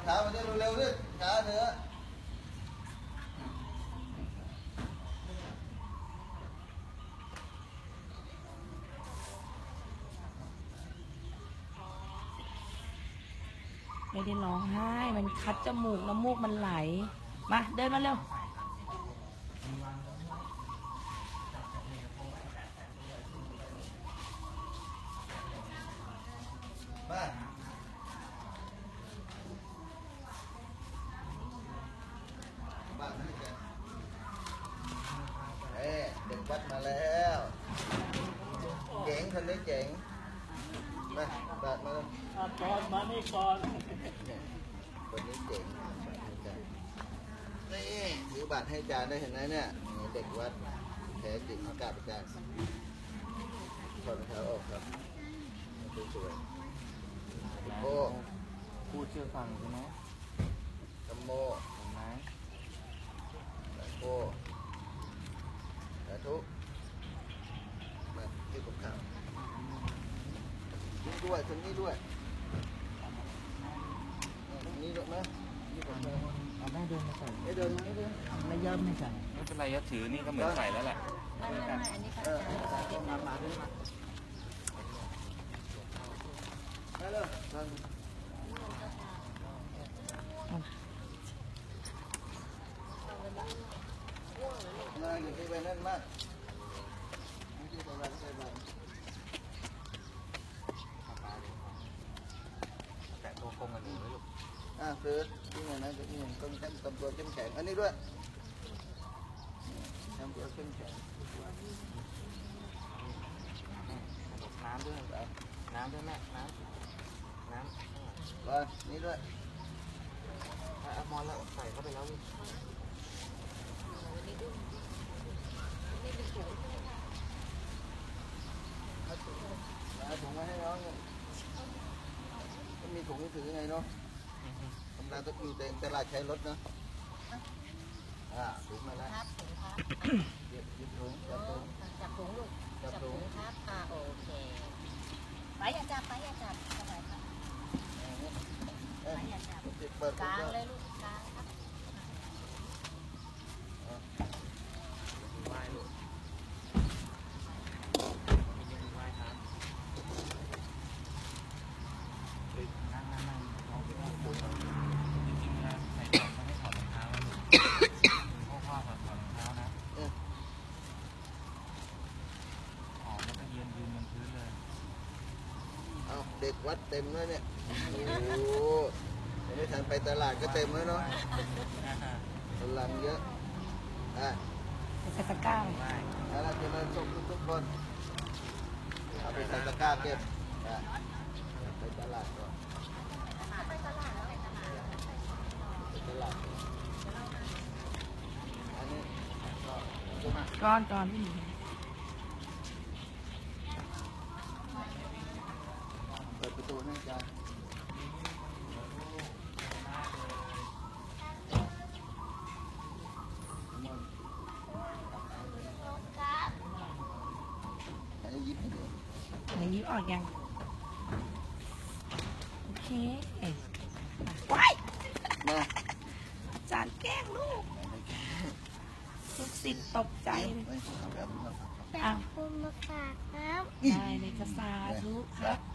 ขามาได้เร็วๆดิขาเถอะไม่ได้ร้องไห้มันคัดจมูกน้ำมูกมันไหลมาเดินมาเร็วมาบ้านให้กันเด็กวัดมาแล้วเจ๋งคนนี้เจ๋งมาบาดมาก่อนมานี่ก่อนคนนี้เจ๋งนี่ถือบัตรให้จานได้เห็นไหมเนี่ยเด็กวัดแท้จริงอากาศประจานถอดรองเท้าออกครับสวยๆโอ้พูดเชื่อฟังใช่ไหมตัมโมเห็นไหมโอ้สาธุมาที่ผมข่าวนี่ด้วยคนนี้ด้วยนี่ด้วยไหมนี่ผมเลยเอาไม่เดินมาใส่ไม่เดินไม่เดินไม่ย่อมไม่ใส่ไม่เป็นไรยัดถือนี่ก็เหมือนใส่แล้วแหละไม่อันนี้ค่ะมาด้วยมามาเลยมาอยู่ที่ไปนั่นมากไม่ใช่ตัวเราใช่ไหมแตะตัวโคงกันอยู่ไหมลูกซื้อที่ไหนนะที่ไหนต้องทำตัวเข้มแข็งอันนี้ด้วยทำตัวเข้มแข็งน้ำด้วยน้ำด้วยแม่น้ำก่อนนี่ด้วยเอามอนแล้วใส่เข้าไปแล้วถุงมาให้น้องเนี่ยมันมีถุงนี่ถือยังไงเนาะธรรมดาต้องอยู่ในตลาดใช้รถเนาะถุงมาแล้วหยิบถุงจับถุงลูกจับถุงครับโอเคไปอย่าจับสบายครับไปอย่าจับกลางเลยลูกกลางครับไหว้ลูกไหว้ครับจริงๆนะใส่รองเท้าให้ถอดรองเท้านะลูกพ่อถอดรองเท้านะแล้วก็ยืนบนพื้นเลยเด็กวัดเต็มเลยเนี่ยโอ้ไม่ทันไปตลาดก็เต็มแล้วเนาะพลังเยอะใส่ตะกร้าแล้วเราจะมาส่งทุกคนเอาไปใส่ตะกร้าเก็บไปตลาดก่อนไปตลาดอันนี้ก่อนเปิดประตูให้จ้ายิบออกยังโอเคว้ายอาจารย์แกล้งลูกศิษย์ตกใจเลยแต่คุณมาฝากครับได้เลยกระสาธุครับ